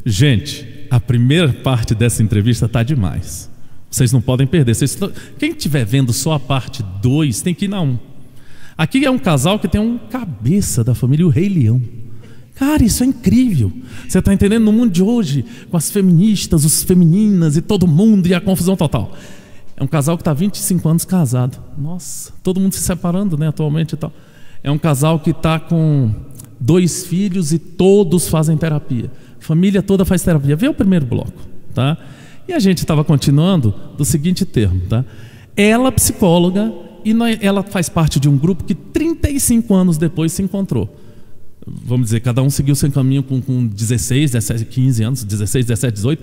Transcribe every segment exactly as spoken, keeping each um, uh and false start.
Gente, a primeira parte dessa entrevista tá demais. Vocês não podem perder. Vocês... Quem estiver vendo só a parte dois, tem que ir na um. Aqui é um casal que tem um cabeça da família, o Rei Leão. Cara, isso é incrível. Você está entendendo? No mundo de hoje, com as feministas, os femininas e todo mundo e a confusão total. É um casal que está há vinte e cinco anos casado. Nossa, todo mundo se separando, né, atualmente e tal. É um casal que está com dois filhos e todos fazem terapia. Família toda faz terapia. Vê o primeiro bloco, tá? E a gente estava continuando do seguinte termo, tá? Ela, psicóloga, e ela faz parte de um grupo que trinta e cinco anos depois se encontrou. Vamos dizer, cada um seguiu seu caminho com, com dezesseis, dezessete, quinze anos, dezesseis, dezessete, dezoito,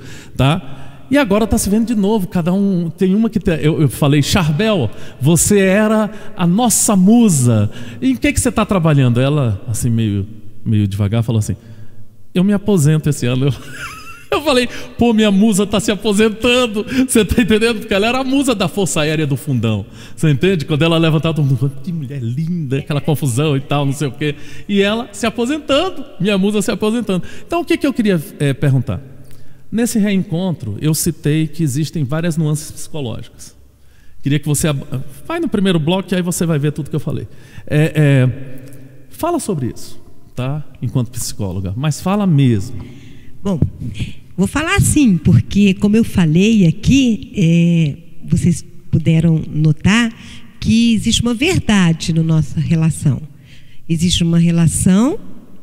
tá? E agora está se vendo de novo, cada um, tem uma que, tem, eu, eu falei, Charbel, você era a nossa musa, e em que, que você está trabalhando? Ela, assim, meio, meio devagar, falou assim, eu me aposento esse ano. Eu, eu falei, pô, minha musa está se aposentando, você está entendendo? Porque ela era a musa da Força Aérea do Fundão, você entende? Quando ela levantava, todo mundo, que mulher linda, aquela confusão e tal, não sei o quê, e ela se aposentando, minha musa se aposentando. Então o que, que eu queria é, perguntar? Nesse reencontro, eu citei que existem várias nuances psicológicas. Queria que você... Vai no primeiro bloco e aí você vai ver tudo que eu falei. É, é, fala sobre isso, tá? Enquanto psicóloga, mas fala mesmo. Bom, vou falar sim, porque como eu falei aqui, é, vocês puderam notar que existe uma verdade na nossa relação. Existe uma relação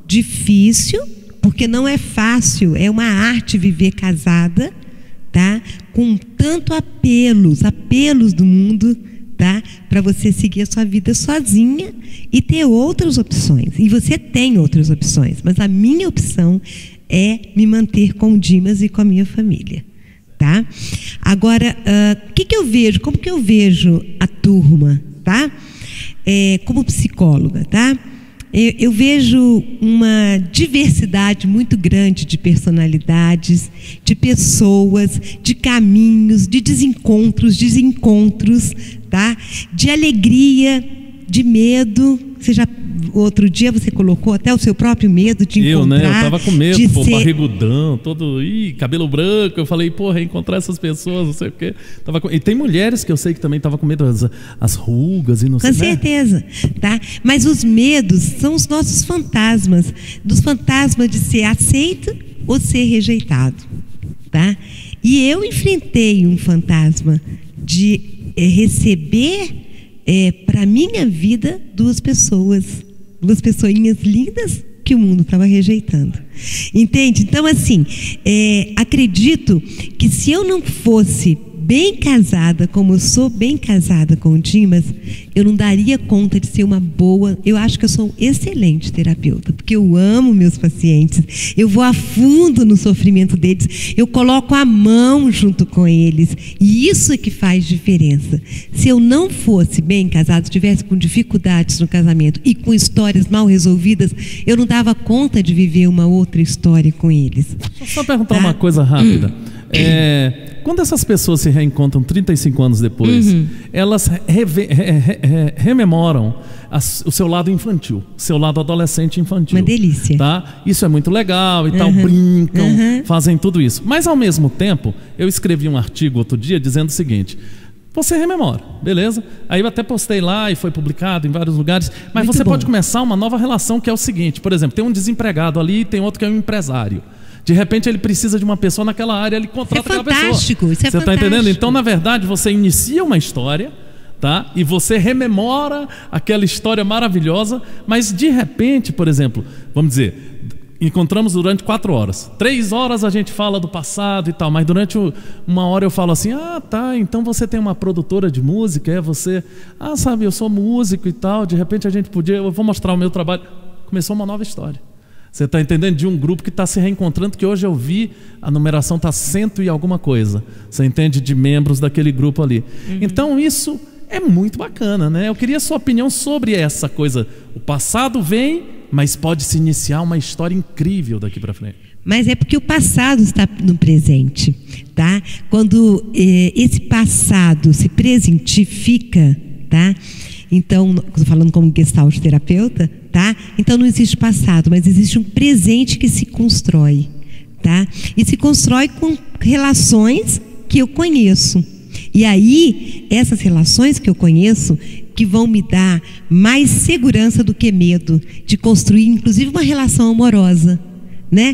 difícil, porque não é fácil, é uma arte viver casada, tá? Com tanto apelos, apelos do mundo, tá? Para você seguir a sua vida sozinha e ter outras opções. E você tem outras opções, mas a minha opção é me manter com o Dimas e com a minha família, tá? Agora, o uh, que, que eu vejo? Como que eu vejo a turma, tá? É, como psicóloga, tá? Eu, eu vejo uma diversidade muito grande de personalidades, de pessoas, de caminhos, de desencontros, desencontros, tá? De alegria, de medo. Você já, outro dia você colocou até o seu próprio medo de encontrar. Eu, né? Eu tava com medo, pô, ser... barrigudão, todo, ih, cabelo branco. Eu falei, pô, reencontrar essas pessoas, não sei o quê. Tava com... E tem mulheres que eu sei que também estavam com medo, as, as rugas e não sei o quê. Com certeza, né? Tá? Mas os medos são os nossos fantasmas, dos fantasmas de ser aceito ou ser rejeitado, tá? E eu enfrentei um fantasma de é, receber É, para a minha vida, duas pessoas, duas pessoinhas lindas que o mundo estava rejeitando. Entende? Então, assim, é, acredito que se eu não fosse bem casada, como eu sou bem casada com o Dimas, eu não daria conta de ser uma boa... Eu acho que eu sou um excelente terapeuta, porque eu amo meus pacientes, eu vou a fundo no sofrimento deles, eu coloco a mão junto com eles, e isso é que faz diferença. Se eu não fosse bem casada, se tivesse com dificuldades no casamento e com histórias mal resolvidas, eu não dava conta de viver uma outra história com eles. Deixa eu só perguntar tá? uma coisa rápida. Hum. É, quando essas pessoas se reencontram trinta e cinco anos depois, uhum. elas reve, re, re, rememoram as, o seu lado infantil, seu lado adolescente infantil. Uma delícia. Tá? Isso é muito legal e uhum. tal, brincam, uhum. fazem tudo isso. Mas ao mesmo tempo, eu escrevi um artigo outro dia dizendo o seguinte: você rememora, beleza? Aí eu até postei lá e foi publicado em vários lugares. Mas muito você bom. Pode começar uma nova relação, que é o seguinte: por exemplo, tem um desempregado ali e tem outro que é um empresário. De repente ele precisa de uma pessoa naquela área, ele contrata aquela pessoa. Isso é fantástico, isso é fantástico. Você está entendendo? Então, na verdade, você inicia uma história, tá? E você rememora aquela história maravilhosa, mas de repente, por exemplo, vamos dizer, encontramos durante quatro horas. Três horas a gente fala do passado e tal, mas durante uma hora eu falo assim: ah, tá, então você tem uma produtora de música, é você? Ah, sabe, eu sou músico e tal, de repente a gente podia, eu vou mostrar o meu trabalho. Começou uma nova história. Você está entendendo? De um grupo que está se reencontrando, que hoje eu vi, a numeração está cento e alguma coisa. Você entende? De membros daquele grupo ali. Uhum. Então isso é muito bacana, né? Eu queria a sua opinião sobre essa coisa. O passado vem, mas pode se iniciar uma história incrível daqui para frente. Mas é porque o passado está no presente, tá? Quando eh, esse passado se presentifica, tá? Então, estou falando como gestalt terapeuta, tá? Então não existe passado, mas existe um presente que se constrói, tá? tá? E se constrói com relações que eu conheço. E aí, essas relações que eu conheço, que vão me dar mais segurança do que medo, de construir, inclusive, uma relação amorosa, né?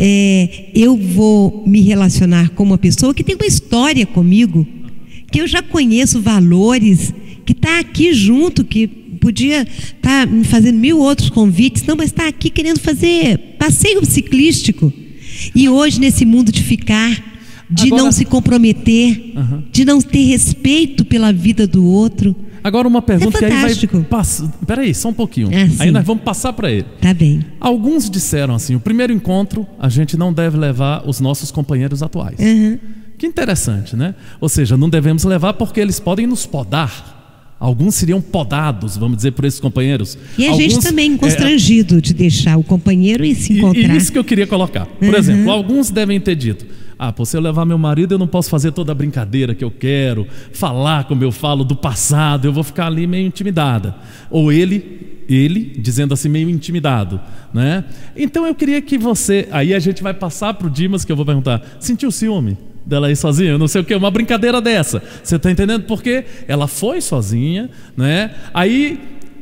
É, eu vou me relacionar com uma pessoa que tem uma história comigo, que eu já conheço valores, que está aqui junto, que podia estar tá me fazendo mil outros convites, não, mas está aqui querendo fazer passeio ciclístico. E hoje, nesse mundo de ficar, de Agora, não se comprometer, uh-huh. de não ter respeito pela vida do outro. Agora uma pergunta é que aí vai passar. Peraí, só um pouquinho. É, aí nós vamos passar para ele. Tá bem. Alguns disseram assim: o primeiro encontro a gente não deve levar os nossos companheiros atuais. Uhum. Que interessante, né? Ou seja, não devemos levar porque eles podem nos podar. Alguns seriam podados, vamos dizer, por esses companheiros. E a Alguns, gente também constrangido é, de deixar o companheiro e se encontrar. E isso que eu queria colocar. Por uhum. exemplo, alguns devem ter dito: ah, por se eu levar meu marido, eu não posso fazer toda a brincadeira que eu quero, falar como eu falo do passado, eu vou ficar ali meio intimidada. Ou ele, ele dizendo assim, meio intimidado, né? Então eu queria que você, aí a gente vai passar para o Dimas, que eu vou perguntar: sentiu ciúme dela ir sozinha? Eu não sei o que, uma brincadeira dessa. Você está entendendo? Porque ela foi sozinha, né? Aí,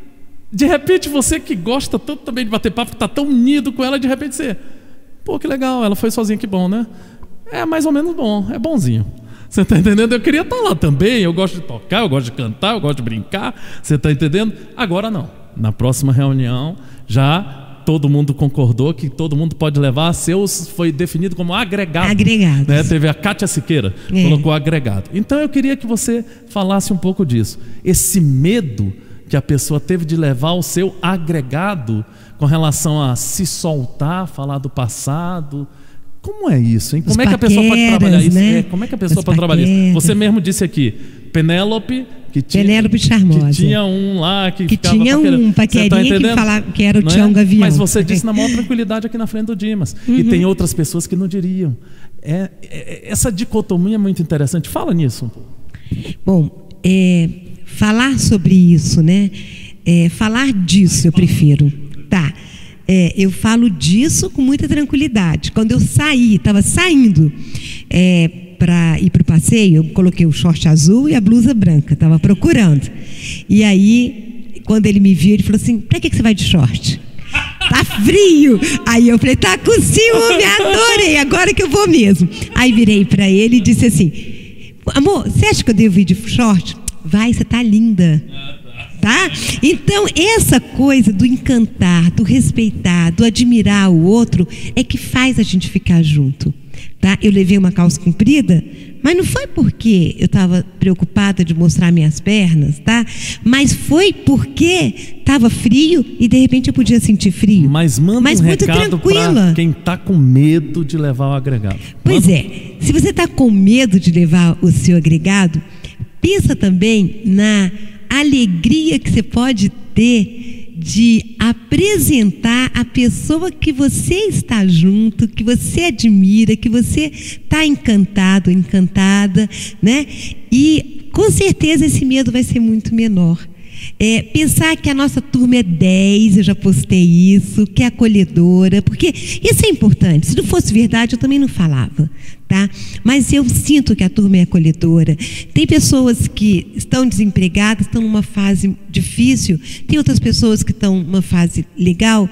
de repente, você que gosta tanto também de bater papo, que está tão unido com ela, de repente você: pô, que legal, ela foi sozinha, que bom, né? É mais ou menos bom, é bonzinho. Você está entendendo? Eu queria estar lá também, eu gosto de tocar, eu gosto de cantar, eu gosto de brincar. Você está entendendo? Agora não. Na próxima reunião, já todo mundo concordou que todo mundo pode levar seus, foi definido como agregado. Agregados. Né? Teve a Kátia Siqueira, é. colocou agregado. Então eu queria que você falasse um pouco disso. Esse medo que a pessoa teve de levar o seu agregado com relação a se soltar, falar do passado. Como é isso, hein? Como Os é que a pessoa pode trabalhar isso? Né? É, como é que a pessoa Os pode trabalhar isso? paqueras. Você mesmo disse aqui, Penélope, que tinha, Penélope Charmosa. que tinha um lá que, que ficava tinha paquerando. um paquerinha que, falava, que era o Tião é? Gavião. Mas você disse na maior tranquilidade aqui na frente do Dimas. Uhum. E tem outras pessoas que não diriam. É, é, essa dicotomia é muito interessante. Fala nisso um pouco. Bom, é, falar sobre isso, né? É, falar disso eu prefiro. Tá. É, eu falo disso com muita tranquilidade. Quando eu saí, estava saindo é, para ir para o passeio, eu coloquei o short azul e a blusa branca, estava procurando. E aí, quando ele me viu, ele falou assim: para que, que você vai de short? Tá frio. Aí eu falei: tá com ciúme, adorei, agora que eu vou mesmo. Aí virei para ele e disse assim: amor, você acha que eu devo ir de short? Vai, você tá linda. Tá? Então, essa coisa do encantar, do respeitar, do admirar o outro é que faz a gente ficar junto. Tá? Eu levei uma calça comprida, mas não foi porque eu estava preocupada de mostrar minhas pernas, tá? Mas foi porque estava frio e de repente eu podia sentir frio. Mas manda mas um muito recado para quem está com medo de levar o agregado. Pois manda. é, se você está com medo de levar o seu agregado, pensa também na alegria que você pode ter de apresentar a pessoa que você está junto, que você admira, que você está encantado, encantada, né? E com certeza esse medo vai ser muito menor. É, pensar que a nossa turma é dez, eu já postei isso, que é acolhedora, porque isso é importante. Se não fosse verdade, eu também não falava, tá? Mas eu sinto que a turma é acolhedora. Tem pessoas que estão desempregadas, estão numa fase difícil, tem outras pessoas que estão numa fase legal,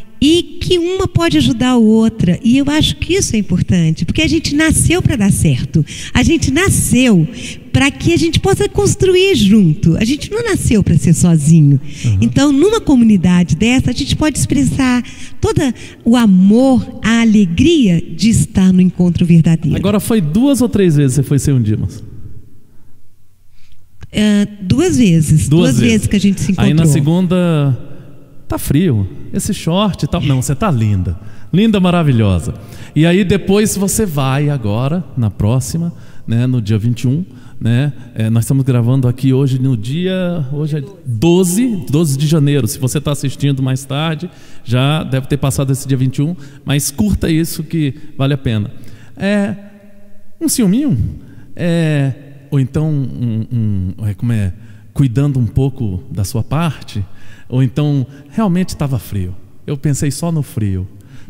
e que uma pode ajudar a outra. E eu acho que isso é importante, porque a gente nasceu para dar certo. A gente nasceu para que a gente possa construir junto. A gente não nasceu para ser sozinho. Uhum. Então, numa comunidade dessa, a gente pode expressar todo o amor, a alegria de estar no encontro verdadeiro. Agora, foi duas ou três vezes que você foi ser um Dimas? Uh, duas vezes. Duas, duas vezes. vezes que a gente se encontrou. Aí na segunda... Tá frio, esse short e tal. Não, você tá linda, linda, maravilhosa. E aí depois você vai agora, na próxima, né, no dia vinte e um, né, é, nós estamos gravando aqui hoje no dia, hoje é doze, doze de janeiro. Se você está assistindo mais tarde, já deve ter passado esse dia vinte e um, mas curta isso que vale a pena. É um ciúminho, é, ou então um, um, é, como é, cuidando um pouco da sua parte. Ou então, realmente estava frio. Eu pensei só no frio.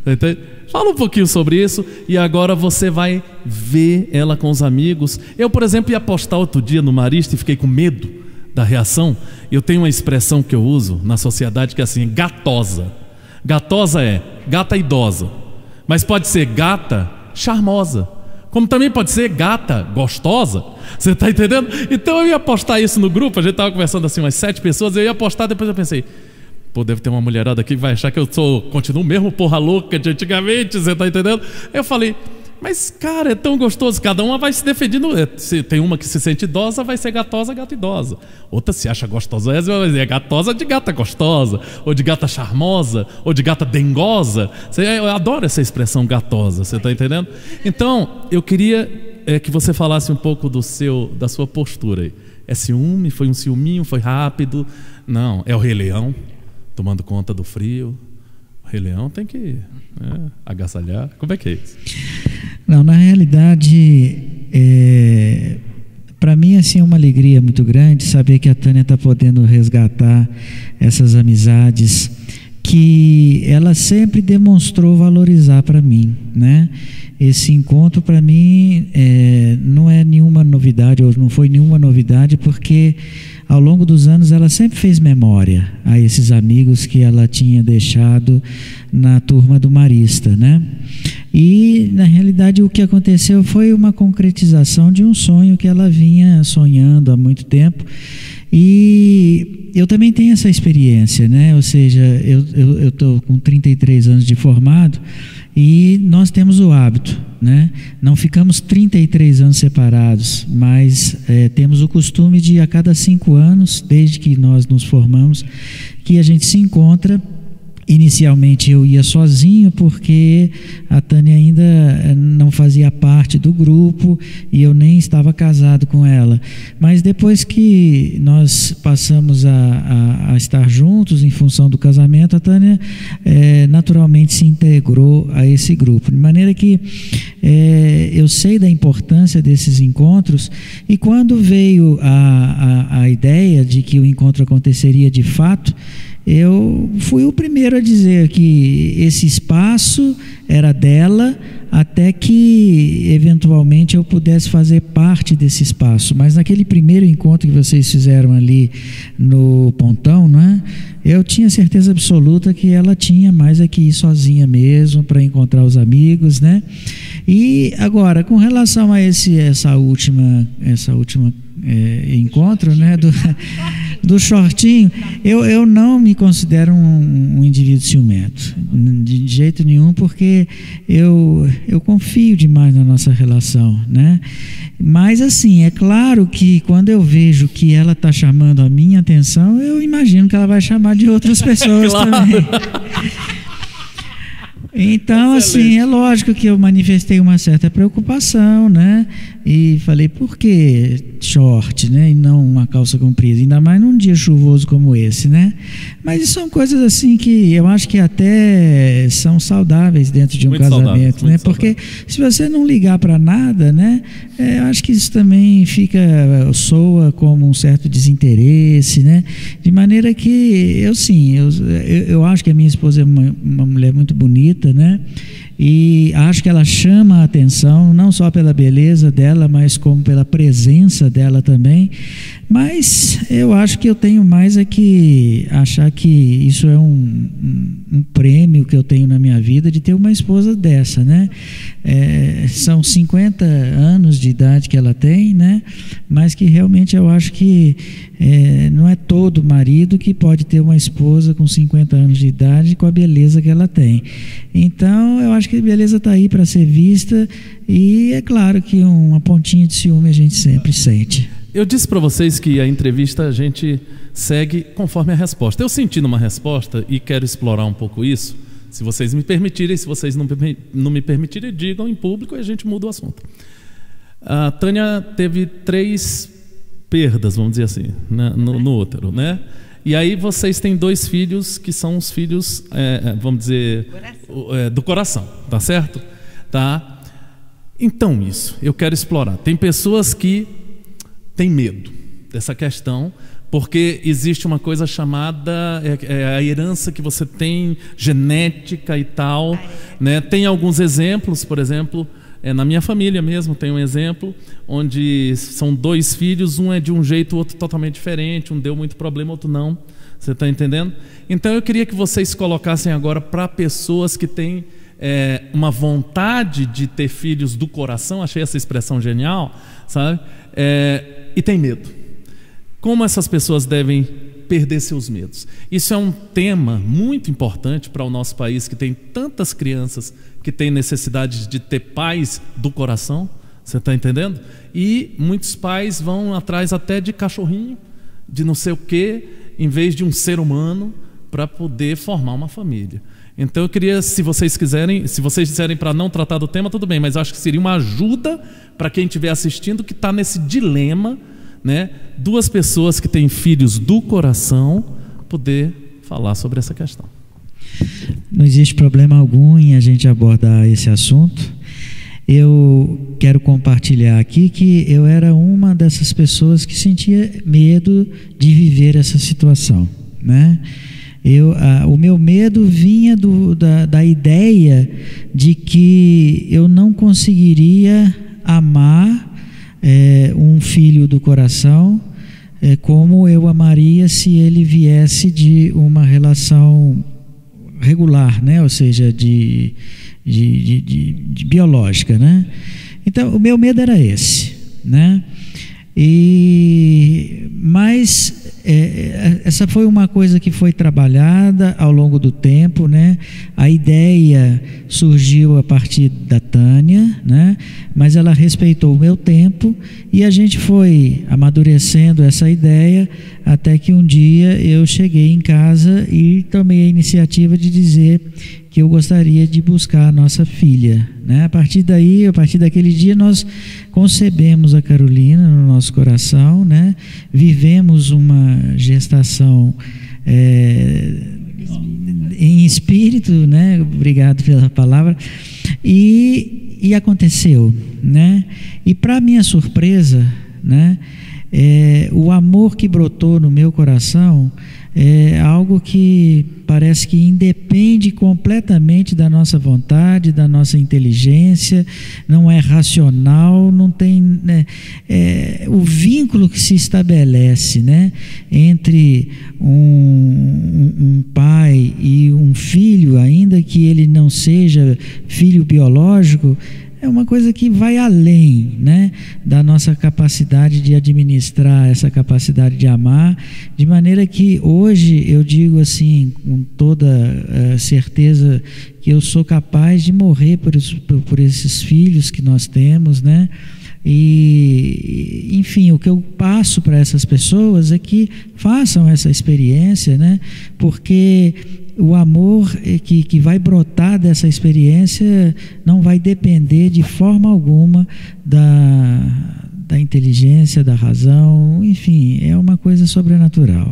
Fala um pouquinho sobre isso. E agora você vai ver ela com os amigos. Eu, por exemplo, ia postar outro dia no Marista e fiquei com medo da reação. Eu tenho uma expressão que eu uso na sociedade que é assim, gatosa. Gatosa é gata idosa, mas pode ser gata charmosa, como também pode ser gata gostosa. Você está entendendo? Então eu ia postar isso no grupo. A gente estava conversando assim, umas sete pessoas. Eu ia postar, depois eu pensei, pô, deve ter uma mulherada aqui que vai achar que eu sou, continuo mesmo porra louca de antigamente. Você está entendendo? Eu falei, mas cara, é tão gostoso. Cada uma vai se defendendo. Se tem uma que se sente idosa, vai ser gatosa, gata idosa. Outra se acha gostosa, vai dizer gatosa de gata gostosa, ou de gata charmosa, ou de gata dengosa. Eu adoro essa expressão gatosa, você está entendendo? Então, eu queria é, que você falasse um pouco do seu, da sua postura aí. É ciúme? Foi um ciúminho? Foi rápido? Não, é o Rei Leão tomando conta do frio. O Rei Leão tem que é, agasalhar. Como é que é isso? Não, na realidade, é, para mim assim, é uma alegria muito grande saber que a Tânia está podendo resgatar essas amizades que ela sempre demonstrou valorizar para mim, né? Esse encontro para mim é, não é nenhuma novidade, ou não foi nenhuma novidade, porque ao longo dos anos ela sempre fez memória a esses amigos que ela tinha deixado na turma do Marista, né? E na realidade o que aconteceu foi uma concretização de um sonho que ela vinha sonhando há muito tempo. E eu também tenho essa experiência, né? Ou seja, eu estou com trinta e três anos de formado e nós temos o hábito, né? Não ficamos trinta e três anos separados, mas é, temos o costume de a cada cinco anos, desde que nós nos formamos, que a gente se encontra. Inicialmente eu ia sozinho porque a Tânia ainda não fazia parte do grupo e eu nem estava casado com ela. Mas depois que nós passamos a, a, a estar juntos em função do casamento, a Tânia é, naturalmente se integrou a esse grupo. De maneira que é, eu sei da importância desses encontros, e quando veio a, a, a ideia de que o encontro aconteceria de fato, eu fui o primeiro a dizer que esse espaço era dela, até que eventualmente eu pudesse fazer parte desse espaço. Mas naquele primeiro encontro que vocês fizeram ali no Pontão, não é? Eu tinha certeza absoluta que ela tinha mais é que ir sozinha mesmo para encontrar os amigos, né? E agora, com relação a esse, essa última, essa última é, encontro, né, do, do shortinho, eu, eu não me considero um, um indivíduo ciumento, de jeito nenhum, porque eu, eu confio demais na nossa relação, né? Mas assim, é claro que quando eu vejo que ela está chamando a minha atenção, eu imagino que ela vai chamar de outras pessoas claro. Também. Então, excelente. Assim, é lógico que eu manifestei uma certa preocupação, né? E falei, por que short, né? E não uma calça comprida, ainda mais num dia chuvoso como esse, né? Mas são coisas assim que eu acho que até são saudáveis dentro de um muito casamento, né? Porque se você não ligar para nada, né? É, eu acho que isso também fica, soa como um certo desinteresse, né? De maneira que eu sim, eu, eu, eu acho que a minha esposa é uma, uma mulher muito bonita, né? E acho que ela chama a atenção não só pela beleza dela, mas como pela presença dela também. Mas eu acho que eu tenho mais é que achar que isso é um, um, um prêmio que eu tenho na minha vida de ter uma esposa dessa, né? É, são cinquenta anos de idade que ela tem, né? Mas que realmente eu acho que é, não é todo marido que pode ter uma esposa com cinquenta anos de idade com a beleza que ela tem. Então eu acho que a beleza está aí para ser vista, e é claro que uma pontinha de ciúme a gente sempre sente. Eu disse para vocês que a entrevista a gente segue conforme a resposta. Eu senti numa resposta e quero explorar um pouco isso. Se vocês me permitirem, se vocês não, não me permitirem, digam em público e a gente muda o assunto. A Tânia teve três perdas, vamos dizer assim, né, no, no útero, né? E aí vocês têm dois filhos que são os filhos, é, vamos dizer, coração. É, do coração, tá certo? Tá? Então isso, eu quero explorar. Tem pessoas que têm medo dessa questão, Porque existe uma coisa chamada é, é a herança que você tem, genética e tal, né? Tem alguns exemplos, por exemplo, é, na minha família mesmo tem um exemplo onde são dois filhos, um é de um jeito, o outro totalmente diferente, um deu muito problema, outro não. Você está entendendo? Então eu queria que vocês colocassem agora para pessoas que têm é, uma vontade de ter filhos do coração, achei essa expressão genial, sabe? É, e tem medo. Como essas pessoas devem perder seus medos? Isso é um tema muito importante para o nosso país, que tem tantas crianças que têm necessidade de ter pais do coração, você está entendendo? E muitos pais vão atrás até de cachorrinho, de não sei o quê, em vez de um ser humano, para poder formar uma família. Então eu queria, se vocês quiserem, se vocês disserem para não tratar do tema, tudo bem, mas eu acho que seria uma ajuda para quem estiver assistindo, que está nesse dilema, né? Duas pessoas que têm filhos do coração, poder falar sobre essa questão. Não existe problema algum em a gente abordar esse assunto. Eu quero compartilhar aqui que eu era uma dessas pessoas que sentia medo de viver essa situação, né? Eu, a, o meu medo vinha do, da, da ideia de que eu não conseguiria amar é, um filho do coração é, como eu amaria se ele viesse de uma relação regular, né? Ou seja, de, de, de, de, de biológica, né? Então o meu medo era esse, né? E mas é, essa foi uma coisa que foi trabalhada ao longo do tempo, né? A ideia surgiu a partir da Tânia, né? Mas ela respeitou o meu tempo e a gente foi amadurecendo essa ideia até que um dia eu cheguei em casa e tomei a iniciativa de dizer que eu gostaria de buscar a nossa filha, né? A partir daí, a partir daquele dia, nós concebemos a Carolina no nosso coração, né? Vivemos uma gestação é, em espírito, né? Obrigado pela palavra. E, e aconteceu, né? E para minha surpresa, né? É, o amor que brotou no meu coração é algo que parece que independe completamente da nossa vontade, da nossa inteligência, não é racional, não tem, né, é, o vínculo que se estabelece, né, entre um, um, um pai e um filho, ainda que ele não seja filho biológico, é uma coisa que vai além, né, da nossa capacidade de administrar, essa capacidade de amar, de maneira que hoje eu digo assim, com toda uh, certeza, que eu sou capaz de morrer por, por, por esses filhos que nós temos, né? E, enfim, o que eu passo para essas pessoas é que façam essa experiência, né? Porque o amor que, que vai brotar dessa experiência não vai depender de forma alguma da, da inteligência, da razão, enfim, é uma coisa sobrenatural.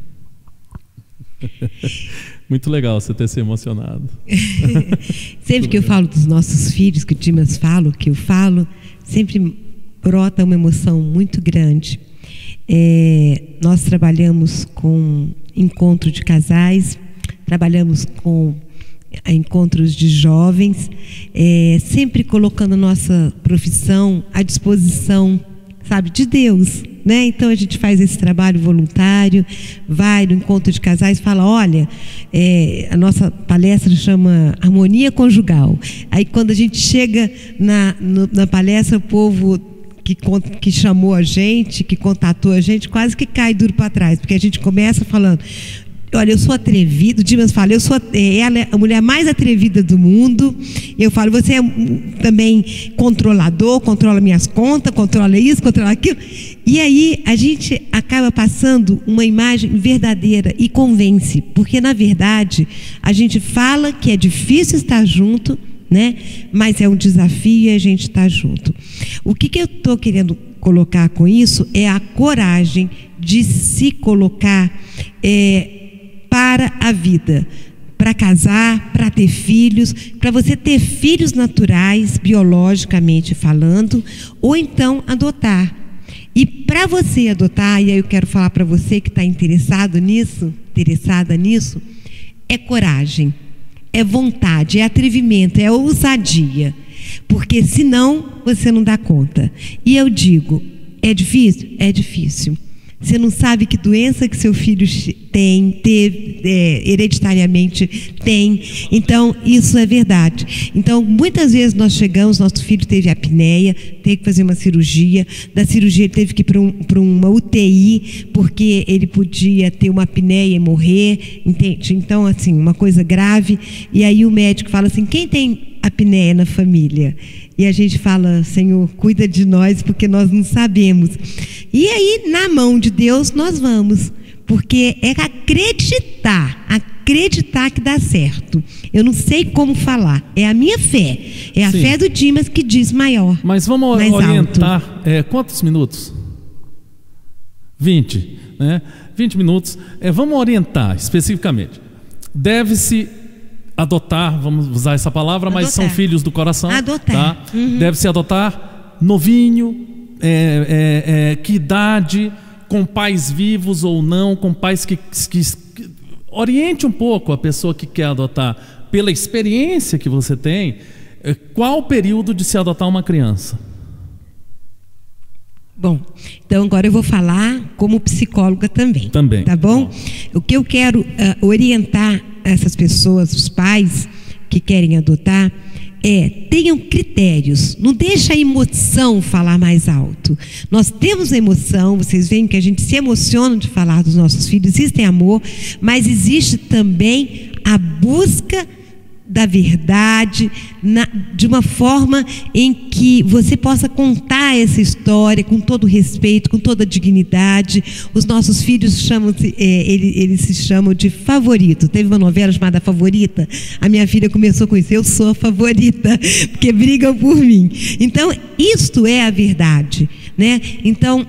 Muito legal você ter se emocionado. Sempre que eu falo dos nossos filhos, que o Dimas fala, que eu falo, sempre brota uma emoção muito grande. É, nós trabalhamos com encontro de casais, trabalhamos com encontros de jovens, é, sempre colocando a nossa profissão à disposição, sabe, de Deus, né? Então a gente faz esse trabalho voluntário, vai no encontro de casais, fala, olha, é, a nossa palestra chama Harmonia Conjugal. Aí quando a gente chega na, no, na palestra, o povo que, que chamou a gente, que contatou a gente, quase que cai duro para trás, porque a gente começa falando, olha, eu sou atrevido, o Dimas fala, eu sou, ela é a mulher mais atrevida do mundo. Eu falo, você é também controlador, controla minhas contas, controla isso, controla aquilo. E aí a gente acaba passando uma imagem verdadeira e convence, porque na verdade a gente fala que é difícil estar junto, né? Mas é um desafio e a gente está junto. O que, que eu estou querendo colocar com isso é a coragem de se colocar é, para a vida, para casar, para ter filhos, para você ter filhos naturais, biologicamente falando, ou então adotar. E para você adotar, e aí eu quero falar para você que está interessado nisso, interessada nisso, é coragem, é vontade, é atrevimento, é ousadia. Porque senão você não dá conta. E eu digo, é difícil? É difícil. Você não sabe que doença que seu filho tem, teve, é, hereditariamente tem. Então, isso é verdade. Então, muitas vezes nós chegamos, nosso filho teve apneia, teve que fazer uma cirurgia. Da cirurgia ele teve que ir para um, para uma U T I, porque ele podia ter uma apneia e morrer. Entende? Então, assim, uma coisa grave. E aí o médico fala assim, quem tem apneia na família? E a gente fala, Senhor, cuida de nós, porque nós não sabemos. E aí, na mão de Deus, nós vamos. Porque é acreditar, acreditar que dá certo. Eu não sei como falar. É a minha fé. É a Sim. fé do Dimas que diz maior. Mas vamos mais orientar. É, quantos minutos? vinte. Né? vinte minutos. É, vamos orientar especificamente. Deve-se adotar, vamos usar essa palavra, adotar. Mas são filhos do coração. Adotar. Tá? Uhum. Deve-se adotar novinho, é, é, é, que idade, com pais vivos ou não, com pais que, que, que... Oriente um pouco a pessoa que quer adotar, pela experiência que você tem, qual o período de se adotar uma criança? Bom, então agora eu vou falar como psicóloga também. Também. Tá bom? bom. O que eu quero uh, orientar essas pessoas, os pais que querem adotar, é, tenham critérios, não deixa a emoção falar mais alto. Nós temos emoção, vocês veem que a gente se emociona de falar dos nossos filhos, existe amor, mas existe também a busca da verdade, na, de uma forma em que você possa contar essa história com todo respeito, com toda dignidade. Os nossos filhos chamam, é, eles, eles se chamam de favorito. Teve uma novela chamada Favorita, a minha filha começou com isso, eu sou a favorita, porque brigam por mim. Então, isto é a verdade, né? Então,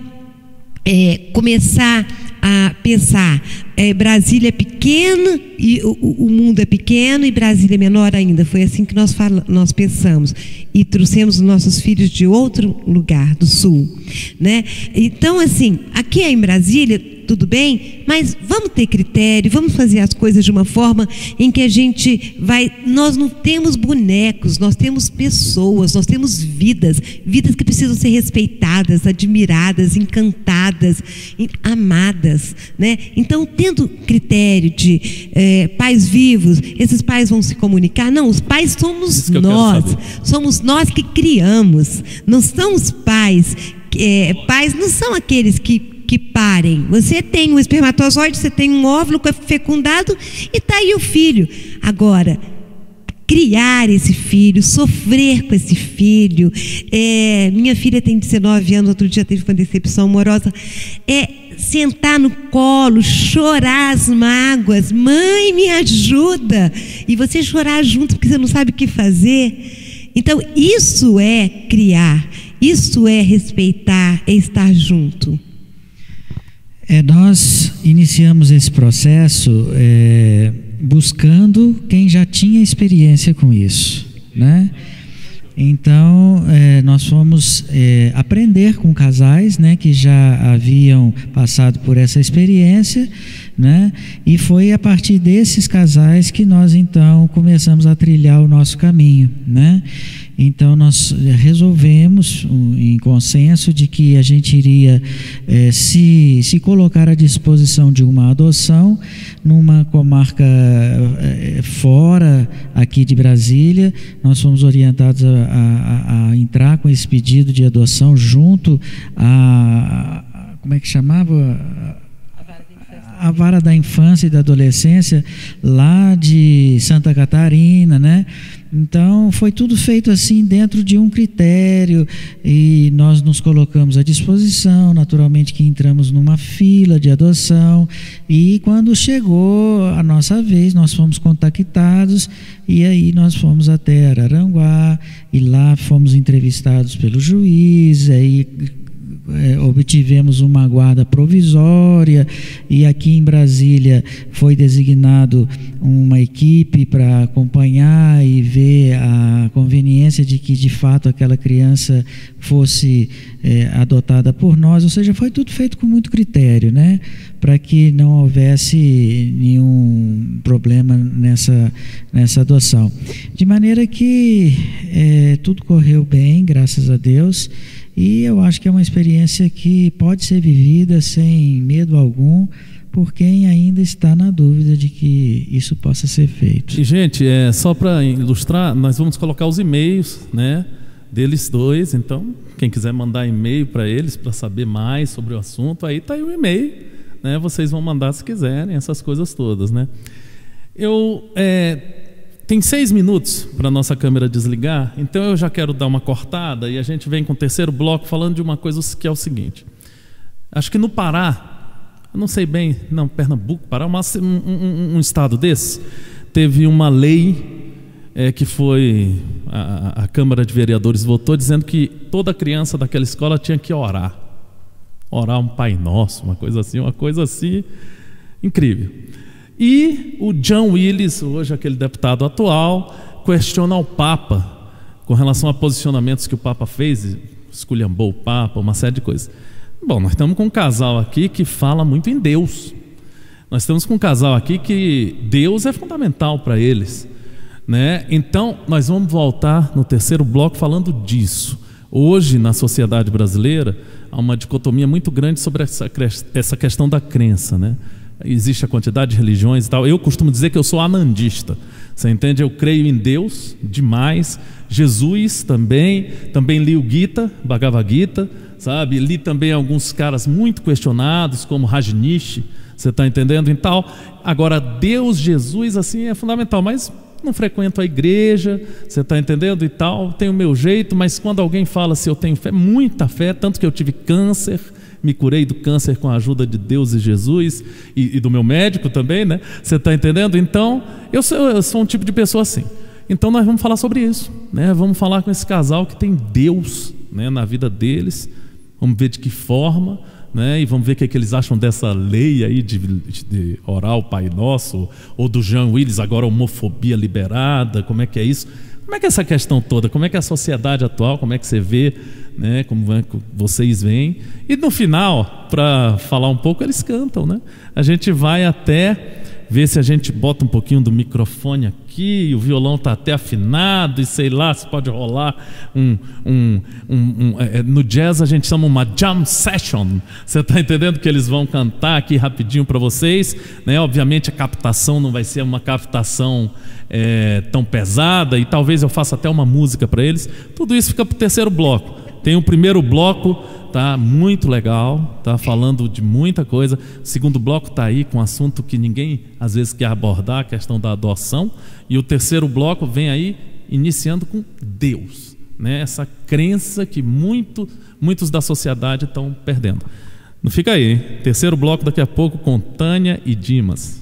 é, começar a pensar, é, Brasília é pequena e o, o mundo é pequeno e Brasília é menor ainda. Foi assim que nós, fala, nós pensamos e trouxemos os nossos filhos de outro lugar, do sul, né? Então, assim, aqui é em Brasília, tudo bem, mas vamos ter critério, vamos fazer as coisas de uma forma em que a gente vai... Nós não temos bonecos, nós temos pessoas, nós temos vidas, vidas que precisam ser respeitadas, admiradas, encantadas, amadas, né? Então, tendo critério de é, pais vivos, esses pais vão se comunicar? Não, os pais somos nós, somos nós que criamos, não são os pais. É, pais não são aqueles que que parem. Você tem um espermatozoide, você tem um óvulo que é fecundado e está aí o filho. Agora, criar esse filho, sofrer com esse filho. É, minha filha tem dezenove anos, outro dia teve uma decepção amorosa. É sentar no colo, chorar as mágoas. Mãe, me ajuda. E você chorar junto porque você não sabe o que fazer. Então, isso é criar, isso é respeitar, é estar junto. É, nós iniciamos esse processo é, buscando quem já tinha experiência com isso, né? Então, é, nós fomos é, aprender com casais, né, que já haviam passado por essa experiência, né? E foi a partir desses casais que nós, então, começamos a trilhar o nosso caminho, né? Então, nós resolvemos, em consenso, de que a gente iria é, se, se colocar à disposição de uma adoção numa comarca é, fora aqui de Brasília. Nós fomos orientados a, a, a entrar com esse pedido de adoção junto a, a como é que chamava? A Vara da Infância e da Adolescência lá de Santa Catarina, né? Então, foi tudo feito assim dentro de um critério e nós nos colocamos à disposição, naturalmente que entramos numa fila de adoção e quando chegou a nossa vez, nós fomos contactados e aí nós fomos até Araranguá e lá fomos entrevistados pelo juiz, aí é, obtivemos uma guarda provisória, e aqui em Brasília foi designado uma equipe para acompanhar e ver a conveniência de que de fato aquela criança fosse é, adotada por nós, ou seja, foi tudo feito com muito critério, né, para que não houvesse nenhum problema nessa, nessa adoção. De maneira que é, tudo correu bem, graças a Deus, e eu acho que é uma experiência que pode ser vivida sem medo algum por quem ainda está na dúvida de que isso possa ser feito. E, gente, é, só para ilustrar, nós vamos colocar os e-mails, né, deles dois. Então, quem quiser mandar e-mail para eles para saber mais sobre o assunto, aí está aí o e-mail, né, vocês vão mandar se quiserem, essas coisas todas, né. Eu é, tem seis minutos para a nossa câmera desligar, então eu já quero dar uma cortada e a gente vem com o terceiro bloco falando de uma coisa que é o seguinte. Acho que no Pará, eu não sei bem, não, Pernambuco, Pará, mas um, um, um estado desse, teve uma lei é, que foi, a, a Câmara de Vereadores votou dizendo que toda criança daquela escola tinha que orar, orar um Pai Nosso, uma coisa assim, uma coisa assim, incrível. E o John Willis, hoje aquele deputado atual, questiona o Papa com relação a posicionamentos que o Papa fez, esculhambou o Papa, uma série de coisas. Bom, nós estamos com um casal aqui que fala muito em Deus. Nós estamos com um casal aqui que Deus é fundamental para eles, né? Então, nós vamos voltar no terceiro bloco falando disso. Hoje, na sociedade brasileira, há uma dicotomia muito grande sobre essa, essa questão da crença, né? Existe a quantidade de religiões e tal. Eu costumo dizer que eu sou anandista. Você entende? Eu creio em Deus demais. Jesus também. Também li o Gita, Bhagavad Gita, sabe? Li também alguns caras muito questionados, como Rajneesh. Você está entendendo? E tal. Agora, Deus, Jesus, assim, é fundamental. Mas não frequento a igreja, você está entendendo? E tal. Tenho o meu jeito, mas quando alguém fala se eu tenho fé, muita fé, tanto que eu tive câncer, me curei do câncer com a ajuda de Deus e Jesus e, e do meu médico também, né? Você está entendendo? Então, eu sou, eu sou um tipo de pessoa assim. Então nós vamos falar sobre isso, né? Vamos falar com esse casal que tem Deus, né, na vida deles. Vamos ver de que forma, né? E vamos ver o que, é que eles acham dessa lei aí de, de orar o Pai Nosso, ou do John Willis, agora homofobia liberada. Como é que é isso? Como é que é essa questão toda? Como é que é a sociedade atual? Como é que você vê, né? Como é que vocês veem? E no final, para falar um pouco, eles cantam, né? A gente vai até ver se a gente bota um pouquinho do microfone aqui, o violão está até afinado, e sei lá, se pode rolar um... um, um, um é, no jazz a gente chama uma jam session. Você está entendendo que eles vão cantar aqui rapidinho para vocês, né? Obviamente a captação não vai ser uma captação é, tão pesada, e talvez eu faça até uma música para eles. Tudo isso fica para o terceiro bloco. Tem o primeiro bloco, tá muito legal, tá falando de muita coisa. O segundo bloco tá aí com um assunto que ninguém às vezes quer abordar, a questão da adoção. E o terceiro bloco vem aí iniciando com Deus, né? Essa crença que muito, muitos da sociedade estão perdendo. Não fica aí, hein? Terceiro bloco daqui a pouco com Tânia e Dimas.